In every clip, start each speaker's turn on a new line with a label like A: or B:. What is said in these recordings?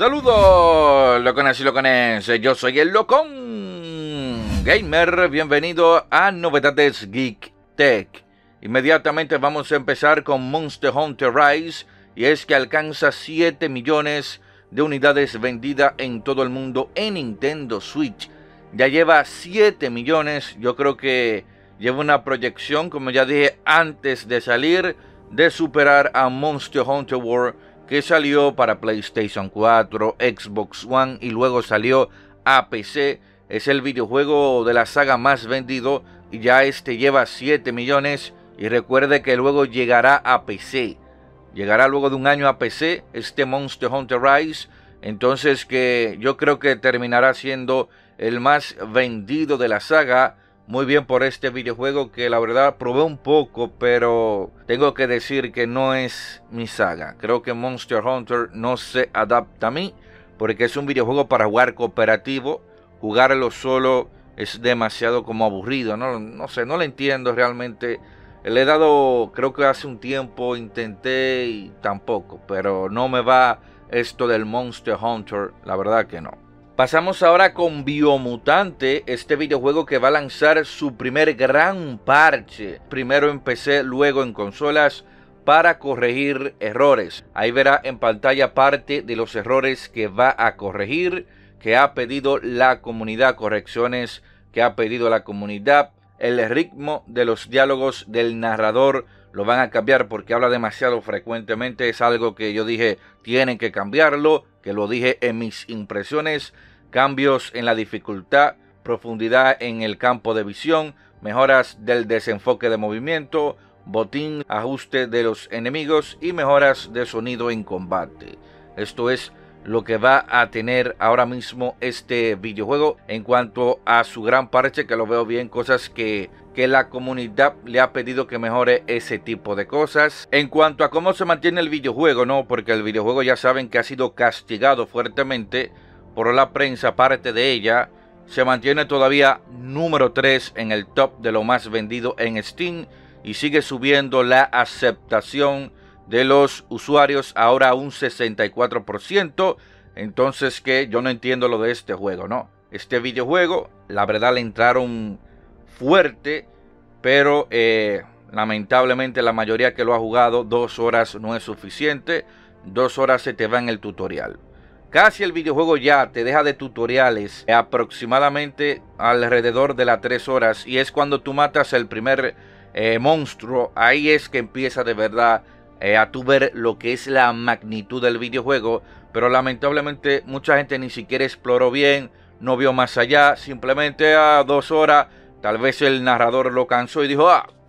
A: Saludos, locones y locones, yo soy el Locón Gamer, bienvenido a Novedades Geek Tech. Inmediatamente vamos a empezar con Monster Hunter Rise, y es que alcanza 7 millones de unidades vendidas en todo el mundo en Nintendo Switch. Ya lleva 7 millones, yo creo que lleva una proyección, como ya dije antes de salir, de superar a Monster Hunter World, que salió para PlayStation 4, Xbox One y luego salió a PC. Es el videojuego de la saga más vendido y ya este lleva 7 millones. Y recuerde que luego llegará a PC. Llegará luego de un año a PC este Monster Hunter Rise. Entonces que yo creo que terminará siendo el más vendido de la saga. Muy bien por este videojuego que la verdad probé un poco, pero tengo que decir que no es mi saga. Creo que Monster Hunter no se adapta a mí porque es un videojuego para jugar cooperativo. Jugarlo solo es demasiado como aburrido, no sé, no lo entiendo realmente. Le he dado, creo que hace un tiempo intenté y tampoco, pero no me va esto del Monster Hunter, la verdad que no. Pasamos ahora con Biomutante, este videojuego que va a lanzar su primer gran parche, primero en PC, luego en consolas, para corregir errores. Ahí verá en pantalla parte de los errores que va a corregir, que ha pedido la comunidad, correcciones que ha pedido la comunidad. El ritmo de los diálogos del narrador lo van a cambiar porque habla demasiado frecuentemente. Es algo que yo dije, tienen que cambiarlo, que lo dije en mis impresiones. Cambios en la dificultad, profundidad en el campo de visión, mejoras del desenfoque de movimiento, botín, ajuste de los enemigos y mejoras de sonido en combate. Esto es lo que va a tener ahora mismo este videojuego. En cuanto a su gran parche, que lo veo bien, cosas que la comunidad le ha pedido que mejore ese tipo de cosas. En cuanto a cómo se mantiene el videojuego, no, porque el videojuego ya saben que ha sido castigado fuertemente por la prensa. Parte de ella se mantiene todavía número 3 en el top de lo más vendido en Steam y sigue subiendo la aceptación de los usuarios, ahora a un 64%. Entonces que yo no entiendo lo de este juego, ¿no? Este videojuego, la verdad le entraron fuerte, pero lamentablemente la mayoría que lo ha jugado, 2 horas no es suficiente. 2 horas se te va en el tutorial. Casi el videojuego ya te deja de tutoriales aproximadamente alrededor de las 3 horas. Y es cuando tú matas el primer monstruo. Ahí es que empieza de verdad a tu ver lo que es la magnitud del videojuego. Pero lamentablemente mucha gente ni siquiera exploró bien, no vio más allá. Simplemente a 2 horas tal vez el narrador lo cansó y dijo,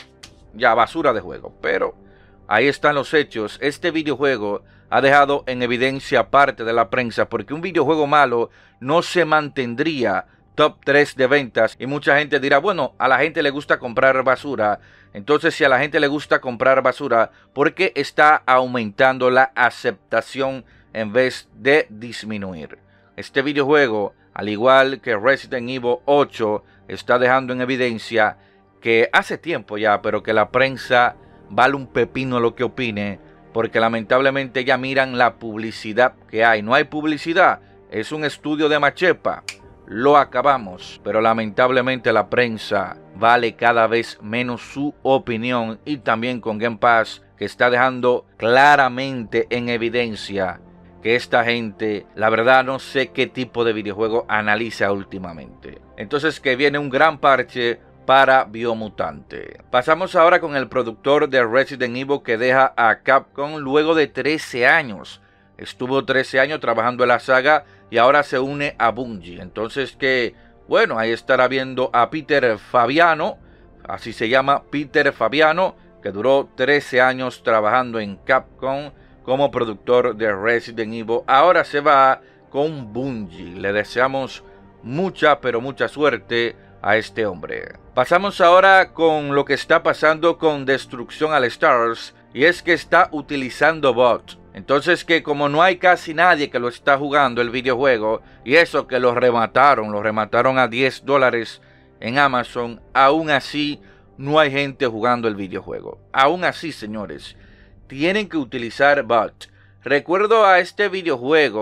A: ya, basura de juego. Pero ahí están los hechos. Este videojuego ha dejado en evidencia parte de la prensa, porque un videojuego malo no se mantendría top 3 de ventas. Y mucha gente dirá, bueno, a la gente le gusta comprar basura. Entonces, si a la gente le gusta comprar basura, ¿por qué está aumentando la aceptación en vez de disminuir? Este videojuego, al igual que Resident Evil 8, está dejando en evidencia que hace tiempo ya, pero que la prensa vale un pepino lo que opine, porque lamentablemente ya miran la publicidad que hay. No hay publicidad, es un estudio de machepa, lo acabamos. Pero lamentablemente la prensa vale cada vez menos su opinión, y también con Game Pass, que está dejando claramente en evidencia que esta gente, la verdad no sé qué tipo de videojuego analiza últimamente. Entonces que viene un gran parche para Biomutante. Pasamos ahora con el productor de Resident Evil, que deja a Capcom luego de 13 años. Estuvo 13 años trabajando en la saga y ahora se une a Bungie. Entonces que, bueno, ahí estará viendo a Peter Fabiano, así se llama, Peter Fabiano, que duró 13 años trabajando en Capcom como productor de Resident Evil. Ahora se va con Bungie. Le deseamos mucha, pero mucha suerte a este hombre. Pasamos ahora con lo que está pasando con Destruction All Stars, y es que está utilizando bots. Entonces que como no hay casi nadie que lo está jugando el videojuego, y eso que lo remataron a $10 en Amazon, aún así no hay gente jugando el videojuego. Aún así, señores, tienen que utilizar bots. Recuerdo a este videojuego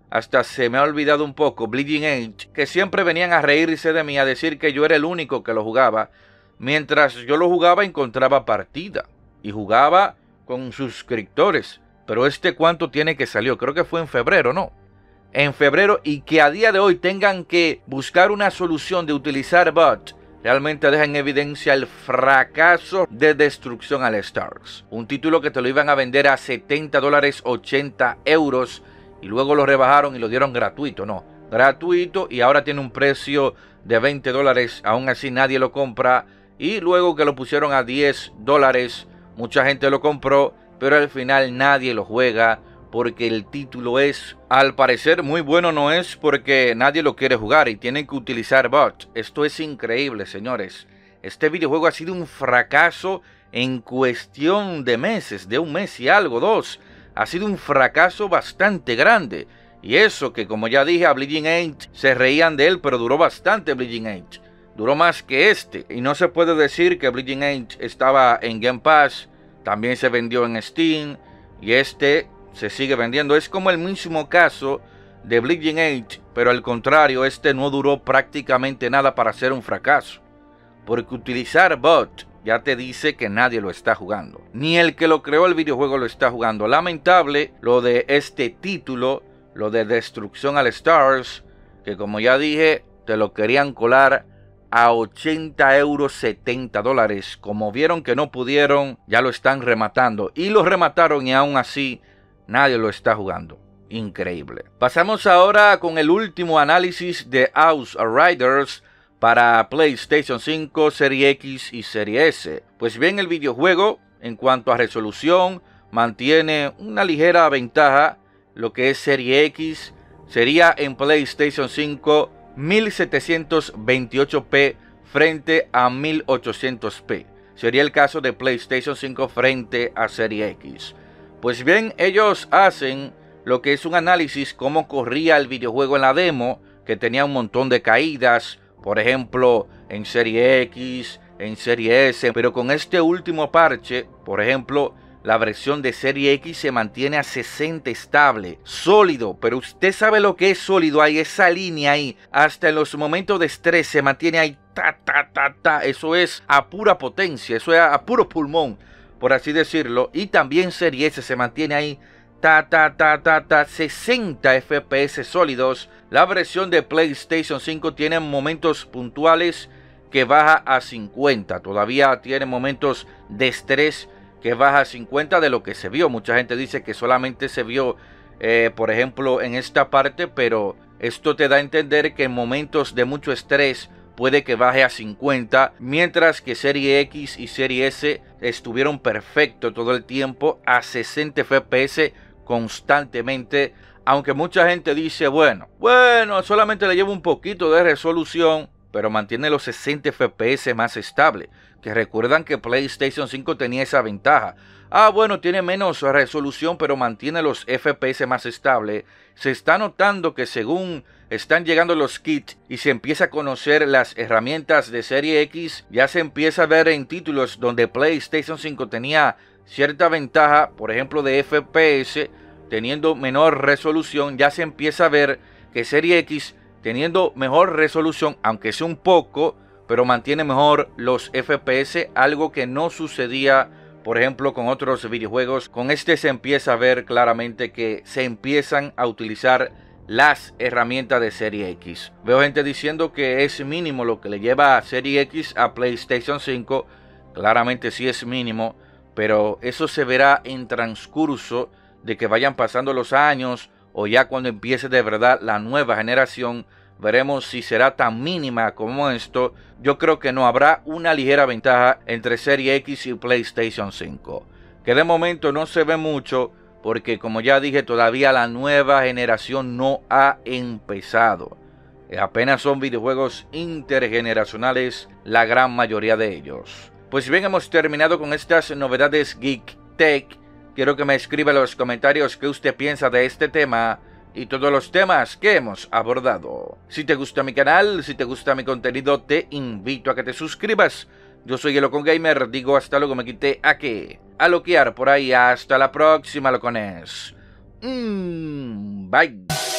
A: hasta se me ha olvidado un poco, Bleeding Edge, que siempre venían a reírse de mí, a decir que yo era el único que lo jugaba. Mientras yo lo jugaba encontraba partida y jugaba con suscriptores. Pero ¿cuánto tiene que salió? Creo que fue en febrero, ¿no? En febrero, y que a día de hoy tengan que buscar una solución de utilizar bot, realmente deja en evidencia el fracaso de Destruction All Stars. Un título que te lo iban a vender a $70, 80 euros, y luego lo rebajaron y lo dieron gratuito. No, gratuito, y ahora tiene un precio de $20. Aún así nadie lo compra. Y luego que lo pusieron a $10, mucha gente lo compró, pero al final nadie lo juega porque el título es, al parecer, muy bueno. No es porque nadie lo quiere jugar y tienen que utilizar bots. Esto es increíble, señores. Este videojuego ha sido un fracaso en cuestión de meses, de un mes y algo, dos. Ha sido un fracaso bastante grande. Y eso que, como ya dije, a Bleeding Edge se reían de él, pero duró bastante Bleeding Edge. Duró más que este. Y no se puede decir que Bleeding Edge estaba en Game Pass. También se vendió en Steam. Y se sigue vendiendo. Es como el mismo caso de Bleeding Edge, pero al contrario, no duró prácticamente nada para ser un fracaso. Porque utilizar bot ya te dice que nadie lo está jugando. Ni el que lo creó el videojuego lo está jugando. Lamentable lo de este título, lo de Destruction All Stars, que como ya dije, te lo querían colar a 80 euros, $70. Como vieron que no pudieron, ya lo están rematando. Y lo remataron y aún así nadie lo está jugando. Increíble. Pasamos ahora con el último análisis de Outriders para PlayStation 5, Serie X y Serie S. Pues bien, el videojuego en cuanto a resolución mantiene una ligera ventaja. Lo que es Serie X sería en PlayStation 5 1728p frente a 1800p. Sería el caso de PlayStation 5 frente a Serie X. Pues bien, ellos hacen lo que es un análisis cómo corría el videojuego en la demo, que tenía un montón de caídas, por ejemplo, en Serie X, en Serie S, pero con este último parche, por ejemplo, la versión de Serie X se mantiene a 60 estable, sólido, pero usted sabe lo que es sólido, hay esa línea ahí, hasta en los momentos de estrés se mantiene ahí, eso es a pura potencia, eso es a puro pulmón, por así decirlo. Y también Serie S se mantiene ahí 60 FPS sólidos. La versión de PlayStation 5 tiene momentos puntuales que baja a 50. Todavía tiene momentos de estrés que baja a 50 de lo que se vio. Mucha gente dice que solamente se vio, por ejemplo, en esta parte, pero esto te da a entender que en momentos de mucho estrés puede que baje a 50, mientras que Serie X y Serie S estuvieron perfectos todo el tiempo a 60 FPS constantemente, aunque mucha gente dice, bueno, solamente le lleva un poquito de resolución, pero mantiene los 60 FPS más estable, que recuerdan que PlayStation 5 tenía esa ventaja. Tiene menos resolución, pero mantiene los FPS más estables. Se está notando que según están llegando los kits y se empieza a conocer las herramientas de Serie X, ya se empieza a ver en títulos donde PlayStation 5 tenía cierta ventaja, por ejemplo de FPS, teniendo menor resolución, ya se empieza a ver que Serie X, teniendo mejor resolución, aunque sea un poco, pero mantiene mejor los FPS, algo que no sucedía, por ejemplo, con otros videojuegos. Con se empieza a ver claramente que se empiezan a utilizar las herramientas de Serie X. Veo gente diciendo que es mínimo lo que le lleva a Serie X a PlayStation 5. Claramente sí es mínimo, pero eso se verá en transcurso de que vayan pasando los años, o ya cuando empiece de verdad la nueva generación. Veremos si será tan mínima como esto. Yo creo que no, habrá una ligera ventaja entre Serie X y PlayStation 5. Que de momento no se ve mucho, porque como ya dije, todavía la nueva generación no ha empezado. Apenas son videojuegos intergeneracionales la gran mayoría de ellos. Pues bien, hemos terminado con estas novedades Geek Tech. Quiero que me escriba en los comentarios qué usted piensa de este tema y todos los temas que hemos abordado. Si te gusta mi canal, si te gusta mi contenido, te invito a que te suscribas. Yo soy el Locon Gamer, digo hasta luego, me quité aquí a loquear por ahí. Hasta la próxima, locones. Bye.